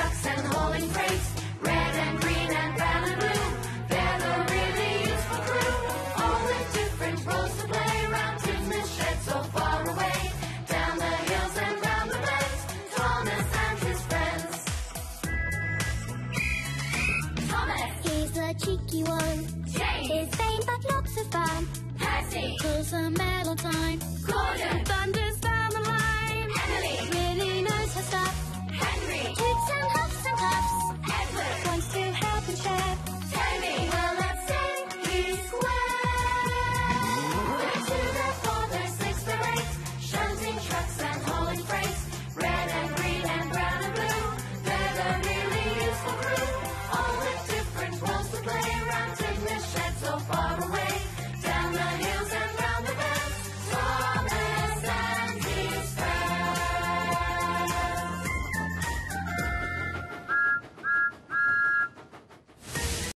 ducks and hauling freight. Red and green and brown and blue, they're the really useful crew. All with different roles to play, round Christmas shed so far away. Down the hills and round the bends, Thomas and his friends. Thomas, he's a cheeky one. James, he's vain but lots of fun. Patsy, Closer metal time. Gordon, Thunder's